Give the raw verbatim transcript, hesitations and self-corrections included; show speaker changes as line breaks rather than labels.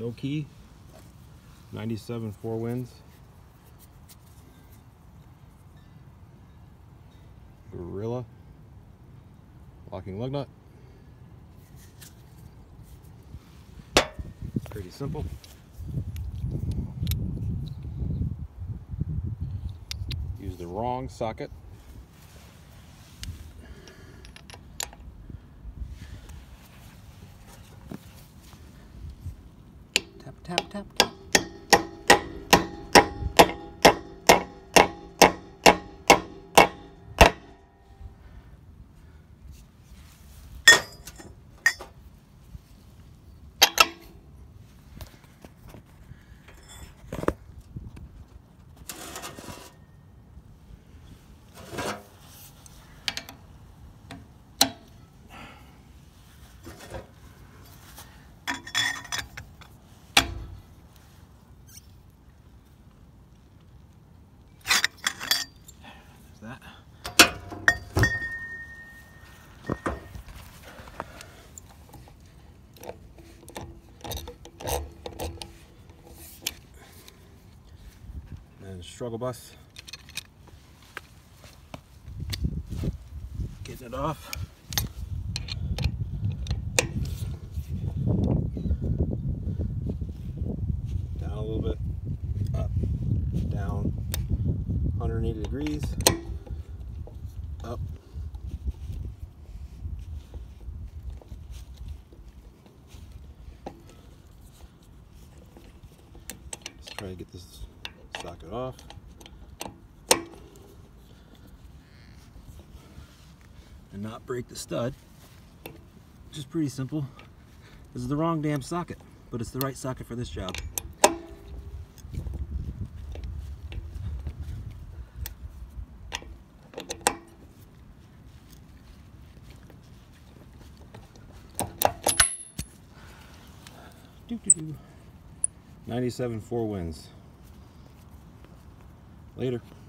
no key, ninety-seven four winds, Gorilla locking lug nut. Pretty simple. Use the wrong socket. Tap, tap, tap, tap. That. And struggle bus. Getting it off. Down a little bit. Up. Down. one hundred eighty degrees. Up. Let's try to get this socket off. And not break the stud. Which is pretty simple. This is the wrong damn socket, but it's the right socket for this job. Doo -doo -doo. ninety-seven four winds. Later.